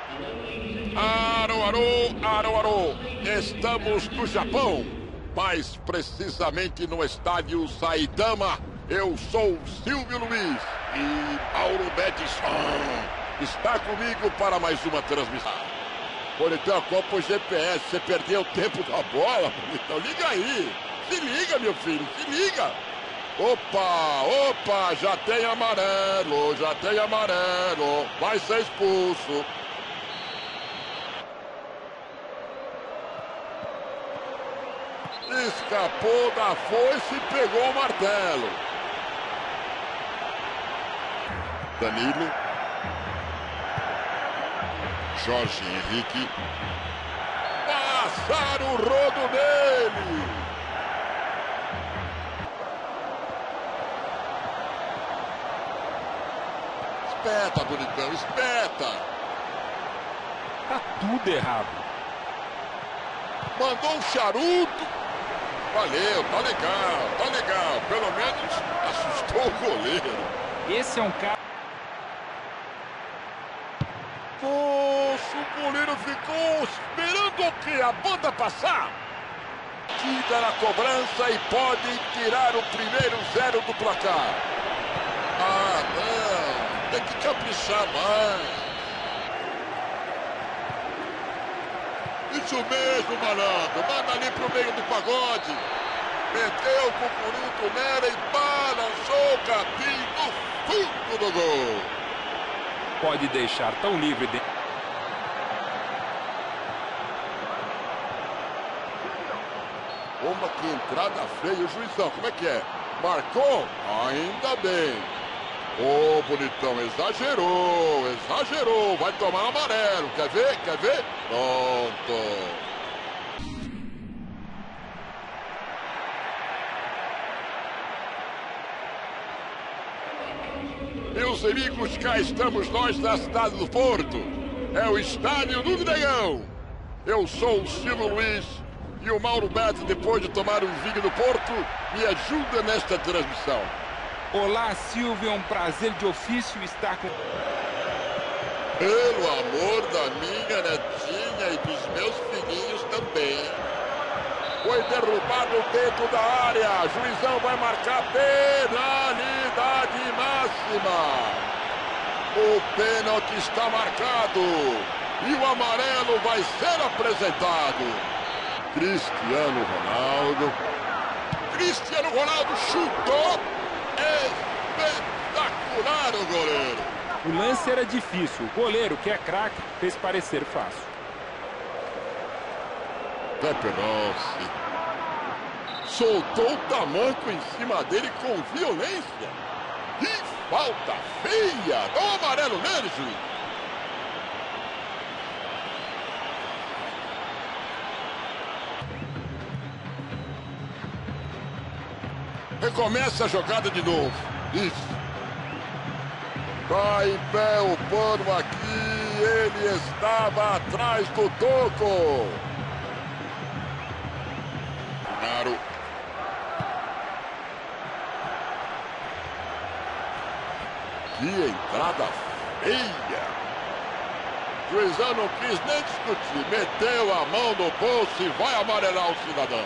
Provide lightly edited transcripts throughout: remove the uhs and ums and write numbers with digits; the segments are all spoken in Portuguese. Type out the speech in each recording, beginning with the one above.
Arô. Estamos no Japão, mais precisamente no estádio Saitama. Eu sou o Silvio Luiz e Mauro Betson está comigo para mais uma transmissão. Bonitão, acompanha o GPS, você perdeu o tempo da bola, Bonitão, liga aí. Se liga, meu filho, se liga. Opa, já tem amarelo, vai ser expulso. Escapou da foice e pegou o martelo. Danilo. Jorge Henrique. Passaram o rodo dele. Espeta, Bonitão, espeta. Tá tudo errado. Mandou um charuto. Valeu, tá legal. Pelo menos assustou o goleiro. Esse é um cara... Poxa, o goleiro ficou esperando o quê? A banda passar? Tira na cobrança e pode tirar o primeiro 0 do placar. Ah, não. Tem que caprichar mais. Isso mesmo, malandro. Manda ali pro meio do pagode. Meteu o cucuruto nela e balançou o capim no fundo do gol. Pode deixar tão livre de... Uma que entrada feia, o juizão, como é que é? Marcou? Ainda bem. Ô, Bonitão, exagerou, vai tomar amarelo, quer ver? Pronto. Meus amigos, cá estamos nós na cidade do Porto. É o estádio do Dragão. Eu sou o Silvio Luiz e o Mauro Beto, depois de tomar um vinho do Porto, me ajuda nesta transmissão. Olá, Silvio, é um prazer de ofício estar com... Pelo amor da minha netinha e dos meus filhinhos também. Foi derrubado dentro da área. Juizão vai marcar penalidade máxima. O pênalti está marcado e o amarelo vai ser apresentado. Cristiano Ronaldo chutou. Espetacular o goleiro. O lance era difícil. O goleiro, que é craque, fez parecer fácil. Pepe Rossi soltou o tamanco em cima dele com violência. Que falta feia. Dá um amarelo nele, juiz. Recomeça a jogada de novo. Isso. Cai em pé o pano aqui. Ele estava atrás do toco. Claro. Que entrada feia. Juizão não quis nem discutir. Meteu a mão no bolso e vai amarelar o cidadão.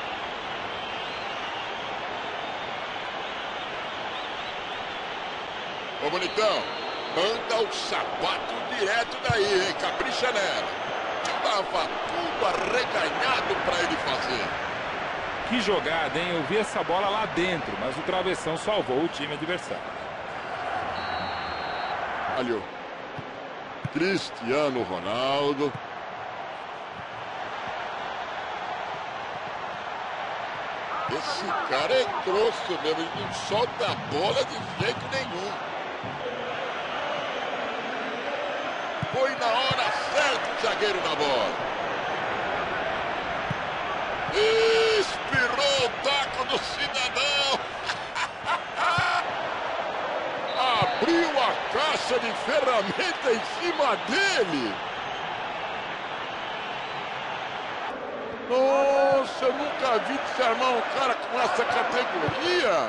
Ô, Bonitão, manda o sapato direto daí, hein? Capricha nela. Tava tudo arreganhado pra ele fazer. Que jogada, hein? Eu vi essa bola lá dentro, mas o travessão salvou o time adversário. Ali, Cristiano Ronaldo. Esse cara é grosso mesmo, ele não solta a bola de jeito nenhum. Foi na hora certa o zagueiro na bola. Espirrou o taco do cidadão. Abriu a caixa de ferramenta em cima dele. Nossa, eu nunca vi desarmar um cara com essa categoria.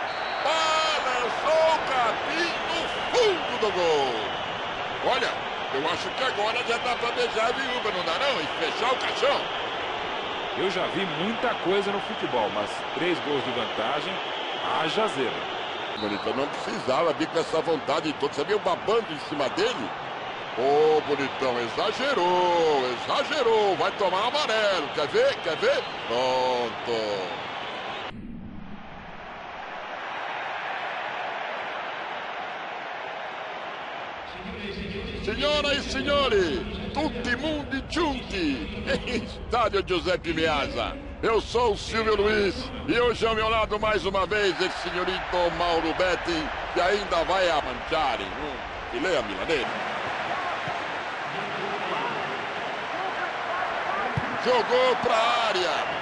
Balançou o capim no fundo do gol. Olha, Eu acho que agora já dá para beijar a viúva, não dá não? E fechar o caixão. Eu já vi muita coisa no futebol, mas 3 gols de vantagem, haja zero. Bonitão não precisava vir com essa vontade toda. Você viu babando em cima dele? Ô, Bonitão, exagerou. Vai tomar amarelo. Quer ver? Pronto. Senhoras e senhores, tutti mundi junti, estádio Giuseppe Meazza. Eu sou o Silvio Luiz e hoje ao meu lado mais uma vez esse senhorito Mauro Betti, que ainda vai a mangiare um filé a milanese. Jogou pra área.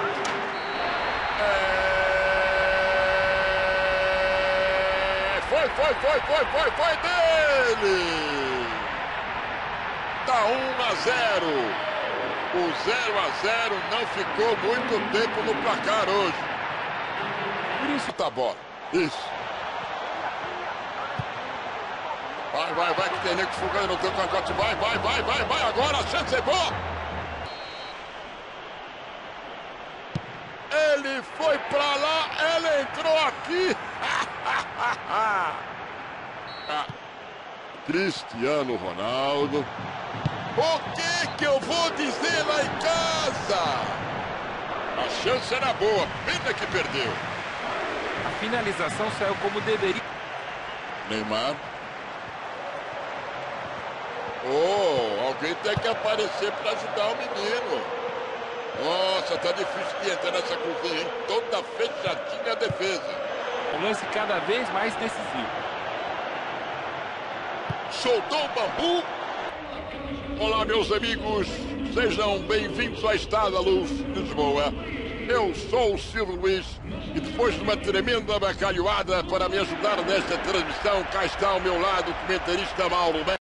Foi dele! Tá 1-0. O 0-0 não ficou muito tempo no placar hoje. Por isso tá bom. Isso. Vai, que tem nego fugando no teu cangote. Vai. Agora a chance é boa. Ele foi pra lá, ela entrou aqui. Cristiano Ronaldo. O que eu vou dizer lá em casa? A chance era boa, pena que perdeu. A finalização saiu como deveria. Neymar. Alguém tem que aparecer para ajudar o menino. Nossa, tá difícil de entrar nessa cozinha, hein? Toda fechadinha a defesa. Um lance cada vez mais decisivo. Soltou o bambu. Olá, meus amigos. Sejam bem-vindos à Estádio da Luz, Lisboa. Eu sou o Silvio Luiz e depois de uma tremenda bacalhoada para me ajudar nesta transmissão, cá está ao meu lado o comentarista Mauro Betti.